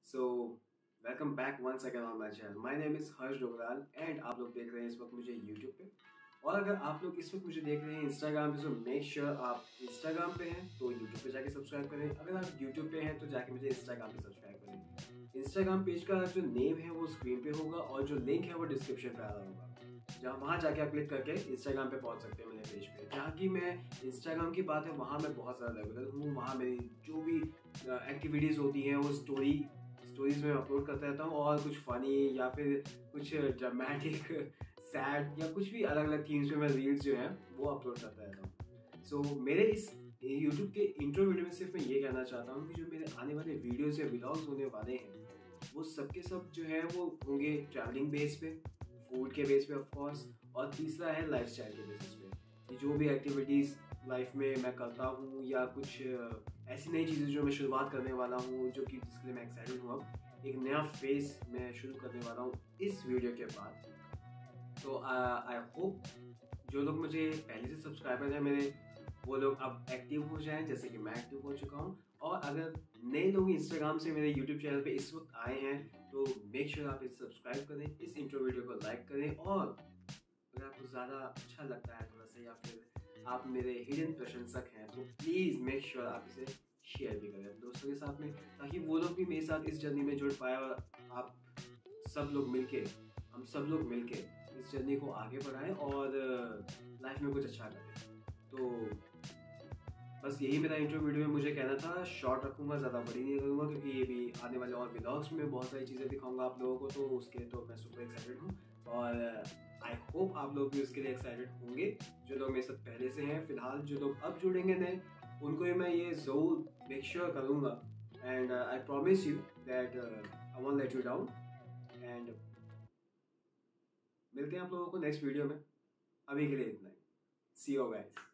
So welcome back once again on my channel. My name is Harsh Dogral and आप लोग देख रहे हैं इस वक्त मुझे यूट्यूब पे। और अगर आप लोग इस वक्त मुझे देख रहे हैं इंस्टाग्राम पे, तो मेक श्योर आप इंस्टाग्राम पे हैं तो यूट्यूब पे जाके सब्सक्राइब करें। अगर आप यूट्यूब पे हैं तो जाके मुझे इंस्टाग्राम पे सब्सक्राइब करें। इंस्टाग्राम पेज का जो नेम है वो स्क्रीन पे होगा और जो लिंक है वो डिस्क्रिप्शन पे आ रहा होगा, जहाँ वहाँ जाके आप क्लिक करके इंस्टाग्राम पे पहुँच सकते हैं मेरे पेज पे। जहाँ की मैं इंस्टाग्राम की बात है वहाँ मैं बहुत ज़्यादा रेगुलर हूँ। वहाँ मेरी जो भी एक्टिविटीज़ होती हैं वो स्टोरीज में अपलोड करता रहता हूँ, और कुछ फनी या फिर कुछ ड्रामेटिक सैड या कुछ भी अलग अलग थीम्स पे मैं रील्स जो है वो अपलोड करता रहता हूँ। सो मेरे इस यूट्यूब के इंट्रो वीडियो में सिर्फ मैं ये कहना चाहता हूँ कि जो मेरे आने वाले वीडियोस या व्लॉग्स होने वाले हैं वो सबके सब जो है वो होंगे ट्रैवलिंग बेस पे, फूड के बेस पे ऑफ कोर्स, और तीसरा है लाइफस्टाइल के बेसिस पे कि जो भी एक्टिविटीज़ लाइफ में मैं करता हूँ या कुछ ऐसी नई चीज़ें जो मैं शुरुआत करने वाला हूँ, जो कि जिसके लिए मैं एक्साइटेड हूँ। अब एक नया फेस मैं शुरू करने वाला हूँ इस वीडियो के बाद। तो आई होप जो लोग मुझे पहले से सब्सक्राइबर हैं मेरे, वो लोग अब एक्टिव हो जाएं जैसे कि मैं एक्टिव हो चुका हूँ। और अगर नए लोग इंस्टाग्राम से मेरे यूट्यूब चैनल पे इस वक्त आए हैं तो मेक श्योर आप इसे सब्सक्राइब करें, इस इंट्रो वीडियो को लाइक करें, और अगर आपको ज़्यादा अच्छा लगता है थोड़ा सा या फिर आप मेरे हिडन प्रशंसक हैं तो प्लीज़ मेक श्योर आप इसे शेयर भी करें अपने दोस्तों के साथ में, ताकि वो लोग भी मेरे साथ इस जर्नी में जुड़ पाए और आप सब लोग मिलके, हम सब लोग मिलके इस जर्नी को आगे बढ़ाएं और लाइफ में कुछ अच्छा करें। तो बस यही मेरा इंट्रो वीडियो में मुझे कहना था। शॉर्ट रखूंगा, ज़्यादा बड़ी नहीं करूँगा, क्योंकि ये भी आने वाले और व्लॉग्स में बहुत सारी चीज़ें दिखाऊंगा आप लोगों को, तो उसके लिए तो मैं सुपर एक्साइटेड हूँ। और आई होप आप लोग भी उसके लिए एक्साइटेड होंगे जो लोग मेरे साथ पहले से हैं। फिलहाल जो लोग अब जुड़ेंगे नए, उनको ही मैं ये ज़रूर मेक श्योर करूँगा and I promise you that I won't let you down. And मिलते हैं आप लोगों को नेक्स्ट वीडियो में। अभी के लिए इतना ही। सी यू गाइस।